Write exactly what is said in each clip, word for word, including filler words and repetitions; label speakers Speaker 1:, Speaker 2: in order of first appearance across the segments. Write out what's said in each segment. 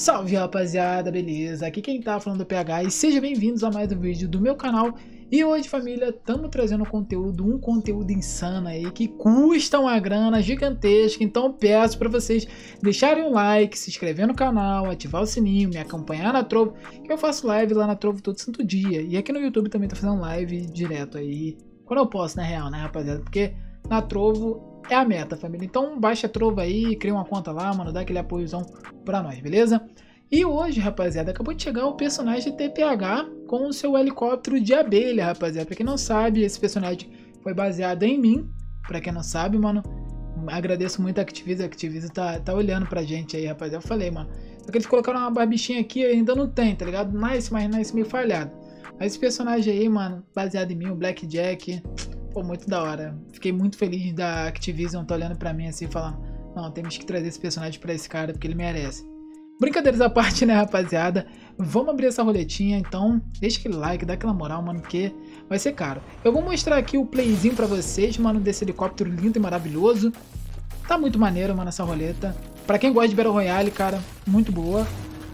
Speaker 1: Salve rapaziada, beleza? Aqui quem tá falando é o P H e sejam bem-vindos a mais um vídeo do meu canal. E hoje, família, estamos trazendo conteúdo, um conteúdo insano aí que custa uma grana gigantesca. Então eu peço para vocês deixarem um like, se inscrever no canal, ativar o sininho, me acompanhar na Trovo, que eu faço live lá na Trovo todo santo dia. E aqui no YouTube também tô fazendo live direto aí, quando eu posso, na real, né rapaziada? Porque na Trovo é a meta, família. Então baixa a Trovo aí, cria uma conta lá, mano, dá aquele apoiozão pra nós, beleza? E hoje, rapaziada, acabou de chegar o personagem T P H com o seu helicóptero de abelha, rapaziada. Pra quem não sabe, esse personagem foi baseado em mim. Pra quem não sabe, mano, agradeço muito a Activision. A Activision tá, tá olhando pra gente aí, rapaziada. Eu falei, mano, só que eles colocaram uma barbichinha aqui e ainda não tem, tá ligado? Nice, mas nice meio falhado. Mas esse personagem aí, mano, baseado em mim, o Blackjack, pô, muito da hora. Fiquei muito feliz da Activision tá olhando pra mim assim, falando, não, temos que trazer esse personagem pra esse cara, porque ele merece. Brincadeiras à parte, né, rapaziada? Vamos abrir essa roletinha, então deixa aquele like, dá aquela moral, mano, porque vai ser caro. Eu vou mostrar aqui o playzinho pra vocês, mano, desse helicóptero lindo e maravilhoso. Tá muito maneiro, mano, essa roleta. Pra quem gosta de Battle Royale, cara, muito boa.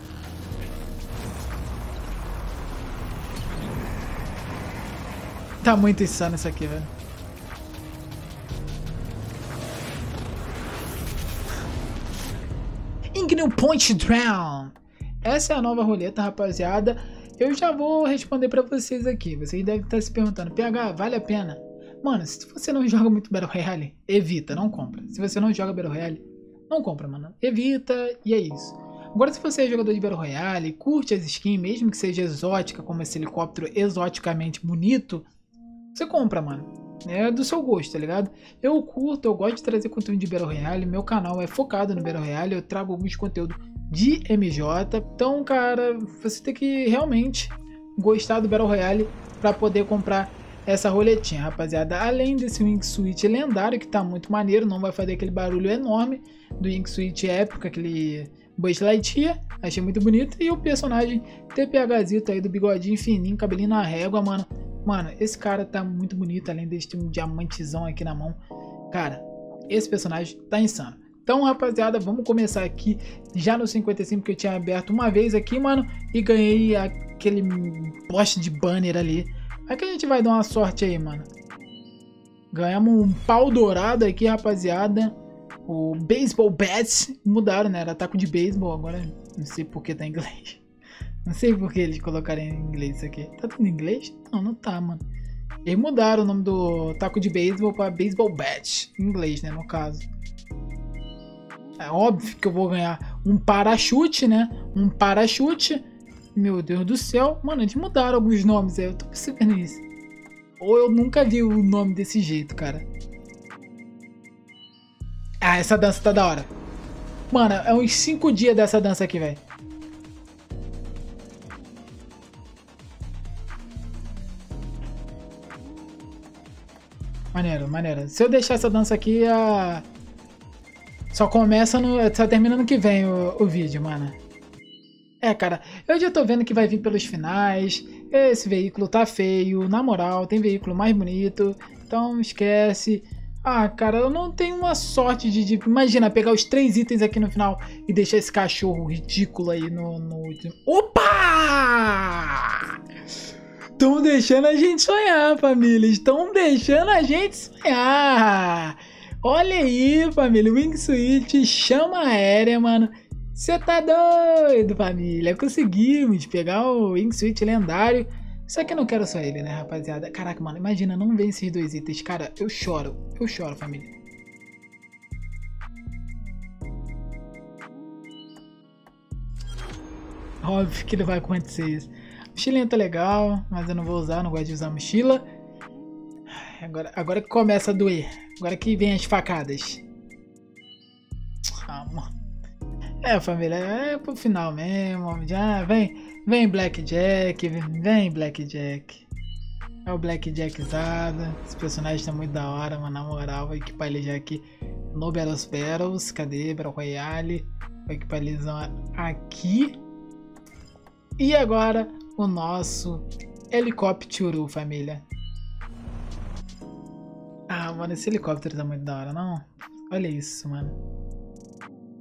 Speaker 1: Tá muito insano isso aqui, velho. Ignite Point Drown. Essa é a nova roleta, rapaziada. Eu já vou responder pra vocês aqui. Vocês devem estar se perguntando, P H, vale a pena? Mano, se você não joga muito Battle Royale, evita, não compra. Se você não joga Battle Royale, não compra, mano. Evita e é isso. Agora, se você é jogador de Battle Royale, curte as skins, mesmo que seja exótica, como esse helicóptero exoticamente bonito, você compra, mano. É do seu gosto, tá ligado? Eu curto, eu gosto de trazer conteúdo de Battle Royale. Meu canal é focado no Battle Royale. Eu trago alguns conteúdos de M J. Então, cara, você tem que realmente gostar do Battle Royale pra poder comprar essa roletinha, rapaziada. Além desse Wingsuit lendário, que tá muito maneiro, não vai fazer aquele barulho enorme do Wingsuit épico, aquele Buzz Lightyear. Achei muito bonito. E o personagem TPHzito aí do bigodinho fininho, cabelinho na régua, mano. Mano, esse cara tá muito bonito, além desse um diamantezão aqui na mão. Cara, esse personagem tá insano. Então, rapaziada, vamos começar aqui já no cinquenta e cinco que eu tinha aberto uma vez aqui, mano. E ganhei aquele poste de banner ali. Aqui a gente vai dar uma sorte aí, mano. Ganhamos um pau dourado aqui, rapaziada. O Baseball Bats mudaram, né? Era taco de beisebol, agora não sei por que tá em inglês. Não sei por que eles colocaram em inglês isso aqui. Tá tudo em inglês? Não, não tá, mano. Eles mudaram o nome do taco de beisebol pra Baseball Bat. Em inglês, né, no caso. É óbvio que eu vou ganhar um parachute, né? Um parachute. Meu Deus do céu. Mano, eles mudaram alguns nomes aí. Eu tô percebendo isso. Ou eu nunca vi o nome desse jeito, cara. Ah, essa dança tá da hora. Mano, é uns cinco dias dessa dança aqui, velho. Maneiro, maneiro. Se eu deixar essa dança aqui, a... só começa no... só termina no que vem o, o vídeo, mano. É, cara, eu já tô vendo que vai vir pelos finais. Esse veículo tá feio, na moral, tem veículo mais bonito. Então esquece. Ah, cara, eu não tenho uma sorte de, de... imagina, pegar os três itens aqui no final e deixar esse cachorro ridículo aí no... no... Opa! Estão deixando a gente sonhar, família. Estão deixando a gente sonhar. Olha aí, família. Wingsuit, chama aérea, mano. Você tá doido, família. Conseguimos pegar o Wingsuit lendário. Só que eu não quero só ele, né, rapaziada? Caraca, mano. Imagina, não vem esses dois itens. Cara, eu choro. Eu choro, família. Óbvio que não vai acontecer isso. Mochilinha tá legal, mas eu não vou usar, não gosto de usar mochila. Agora, agora que começa a doer. Agora que vem as facadas. Ah, mano. É, família, é pro final mesmo. Já vem, vem Blackjack, vem Blackjack. É o Blackjackzada. Esse personagem tá muito da hora, mano. Na moral, vou equipar ele já aqui no Battles Battles. Cadê? Battle Royale. Vou equipar eles aqui. E agora o nosso helicóptero, família. Ah, mano, esse helicóptero tá muito da hora, não? Olha isso, mano.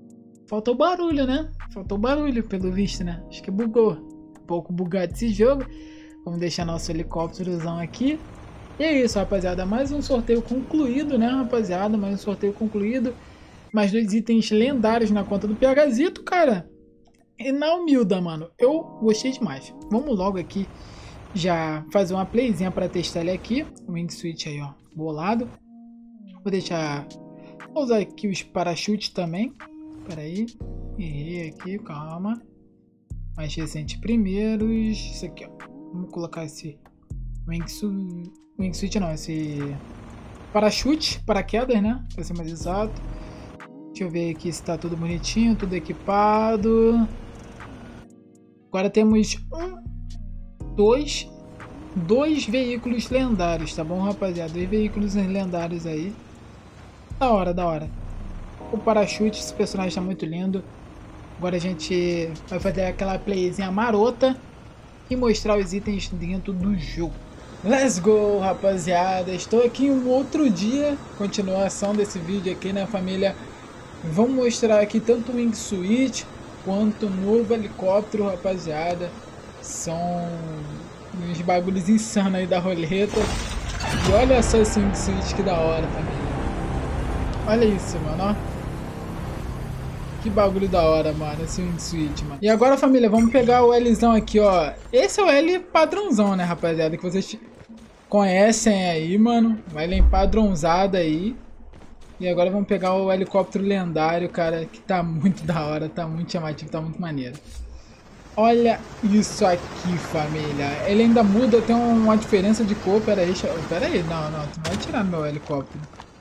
Speaker 1: Faltou barulho, né? Faltou barulho, pelo visto, né? Acho que bugou. Um pouco bugado esse jogo. Vamos deixar nosso helicópterozão aqui. E é isso, rapaziada. Mais um sorteio concluído, né, rapaziada? Mais um sorteio concluído. Mais dois itens lendários na conta do PHzito, cara. E na humilda, mano. Eu gostei demais. Vamos logo aqui já fazer uma playzinha pra testar ele aqui. O wingsuit aí, ó. Bolado. Vou deixar... Vou usar aqui os parachutes também. Pera aí. Errei aqui, calma. Mais recente primeiros. Isso aqui, ó. Vamos colocar esse wingsuit. Wingsuit não, esse parachute, paraquedas, né? Pra ser mais exato. Deixa eu ver aqui se tá tudo bonitinho, tudo equipado. Agora temos um, dois, dois veículos lendários, tá bom, rapaziada? Dois veículos lendários aí. Da hora, da hora. O parachute, esse personagem tá muito lindo. Agora a gente vai fazer aquela playzinha marota e mostrar os itens dentro do jogo. Let's go, rapaziada. Estou aqui um outro dia. Continuação desse vídeo aqui, né, família? Vamos mostrar aqui tanto o wingsuit quanto o novo helicóptero, rapaziada. São uns bagulhos insanos aí da roleta. E olha só esse wingsuit, que da hora, família. Olha isso, mano, ó. Que bagulho da hora, mano, esse wingsuit, mano. E agora, família, vamos pegar o Lzão aqui, ó. Esse é o L padrãozão, né, rapaziada, que vocês conhecem aí, mano. O L padrãozado aí. E agora vamos pegar o helicóptero lendário, cara, que tá muito da hora, tá muito chamativo, tá muito maneiro. Olha isso aqui, família. Ele ainda muda, tem uma diferença de cor. Pera aí, pera aí. Não, não, tu não vai tirar meu helicóptero.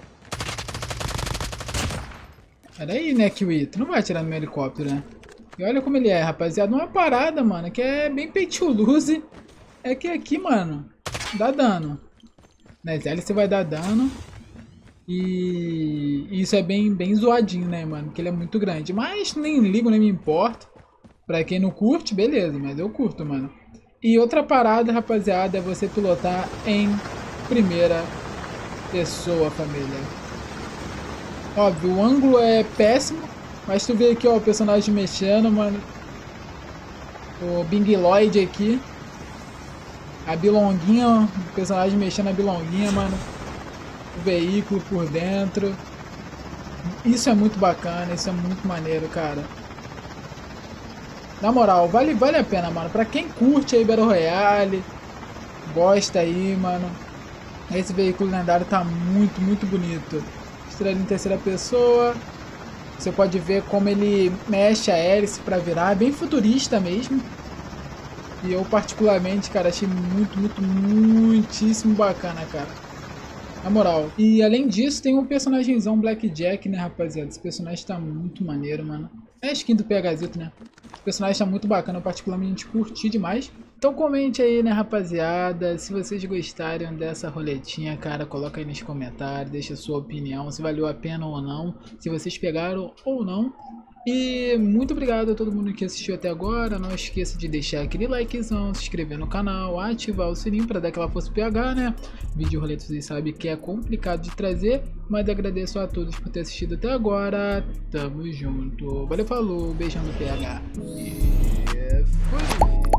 Speaker 1: Pera aí, né, Kiwi? Tu não vai tirar meu helicóptero, né? E olha como ele é, rapaziada. Uma parada, mano, que é bem pay to lose. É que aqui, mano, dá dano. Nas L você vai dar dano. E isso é bem, bem zoadinho, né, mano? Porque ele é muito grande. Mas nem ligo, nem me importo. Pra quem não curte, beleza. Mas eu curto, mano. E outra parada, rapaziada, é você pilotar em primeira pessoa, família. Óbvio, o ângulo é péssimo. Mas tu vê aqui, ó, o personagem mexendo, mano. O Bing Lloyd aqui. A bilonguinha, ó. O personagem mexendo a bilonguinha, mano. O veículo por dentro. Isso é muito bacana, isso é muito maneiro, cara. Na moral, vale, vale a pena, mano. Pra quem curte aí Battle Royale, gosta aí, mano. Esse veículo lendário tá muito, muito bonito. Estrela em terceira pessoa. Você pode ver como ele mexe a hélice pra virar. É bem futurista mesmo. E eu particularmente, cara, achei muito, muito, muitíssimo bacana, cara. Na moral. E além disso, tem um personagemzão Blackjack, né, rapaziada? Esse personagem tá muito maneiro, mano. É a skin do PHzito, né? Esse personagem tá muito bacana, eu particularmente curti demais. Então comente aí, né, rapaziada, se vocês gostaram dessa roletinha, cara, coloca aí nos comentários, deixa a sua opinião, se valeu a pena ou não, se vocês pegaram ou não. E muito obrigado a todo mundo que assistiu até agora. Não esqueça de deixar aquele likezão, se inscrever no canal, ativar o sininho para dar aquela força P H, né? Vídeo roleta vocês sabem que é complicado de trazer, mas agradeço a todos por ter assistido até agora. Tamo junto. Valeu, falou, beijão do P H. E fui!